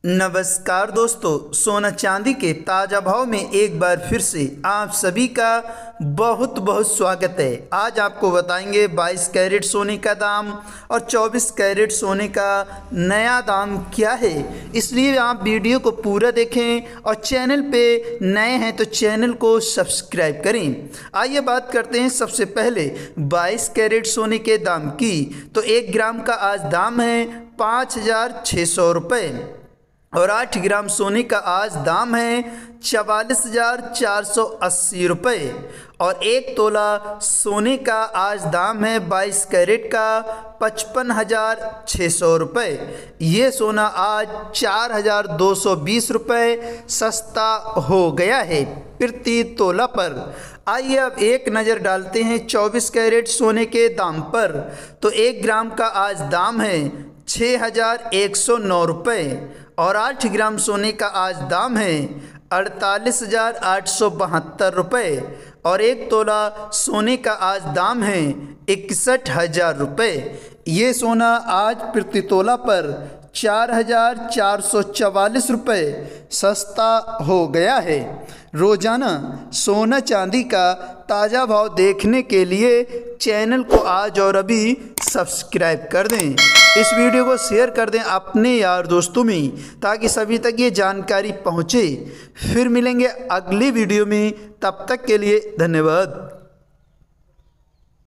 नमस्कार दोस्तों, सोना चांदी के ताज़ा भाव में एक बार फिर से आप सभी का बहुत बहुत स्वागत है। आज आपको बताएंगे 22 कैरेट सोने का दाम और 24 कैरेट सोने का नया दाम क्या है, इसलिए आप वीडियो को पूरा देखें और चैनल पे नए हैं तो चैनल को सब्सक्राइब करें। आइए बात करते हैं सबसे पहले 22 कैरेट सोने के दाम की। तो 1 ग्राम का आज दाम है 5,600 रुपये और 8 ग्राम सोने का आज दाम है 44,480 रुपये और 1 तोला सोने का आज दाम है 22 कैरेट का 55,600 रुपये। ये सोना आज 4,220 रुपये सस्ता हो गया है प्रति तोला पर। आइए अब एक नज़र डालते हैं 24 कैरेट सोने के दाम पर। तो 1 ग्राम का आज दाम है 6,109 रुपये और 8 ग्राम सोने का आज दाम है 48,872 रुपये और 1 तोला सोने का आज दाम है 61,000 रुपये। ये सोना आज प्रति तोला पर 4,444 रुपये सस्ता हो गया है। रोज़ाना सोना चांदी का ताज़ा भाव देखने के लिए चैनल को आज और अभी सब्सक्राइब कर दें। इस वीडियो को शेयर कर दें अपने यार दोस्तों में, ताकि सभी तक ये जानकारी पहुँचे। फिर मिलेंगे अगली वीडियो में, तब तक के लिए धन्यवाद।